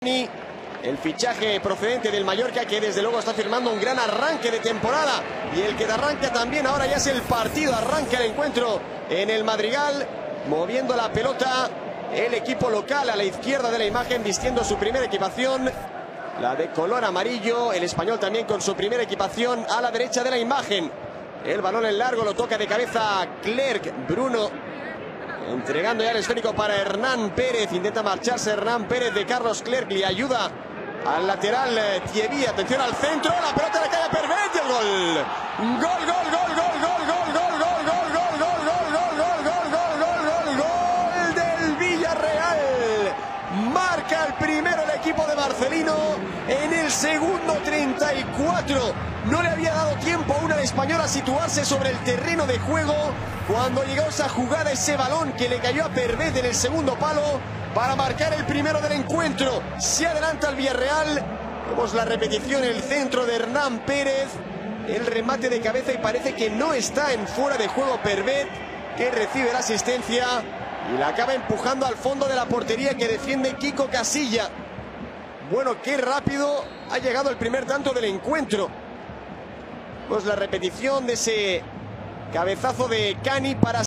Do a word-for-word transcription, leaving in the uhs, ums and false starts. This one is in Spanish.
El fichaje procedente del Mallorca, que desde luego está firmando un gran arranque de temporada. Y el que arranca también ahora ya es el partido. Arranca el encuentro en el Madrigal, moviendo la pelota el equipo local a la izquierda de la imagen, vistiendo su primera equipación, la de color amarillo. El español también con su primera equipación a la derecha de la imagen. El balón en largo lo toca de cabeza Clerc. Bruno entregando ya el esférico para Hernán Pérez. Intenta marcharse Hernán Pérez de Carlos Clerc. Le ayuda al lateral eh, Thierry. Atención al centro. La pelota le cae a Pervet y el gol. Gol, gol, gol, gol, gol, gol, gol, gol, gol, gol, gol, gol, gol, gol, gol, gol, gol, gol del Villarreal. Marca el primero el equipo de Marcelino en el segundo treinta y cuatro. No le había dado tiempo aún al español a situarse sobre el terreno de juego cuando llegó esa jugada, ese balón que le cayó a Pervet en el segundo palo para marcar el primero del encuentro. Se adelanta el Villarreal. Vemos la repetición, el centro de Hernán Pérez, el remate de cabeza y parece que no está en fuera de juego Pervet, que recibe la asistencia y la acaba empujando al fondo de la portería que defiende Kiko Casilla. Bueno, qué rápido ha llegado el primer tanto del encuentro. Pues la repetición de ese cabezazo de Cani para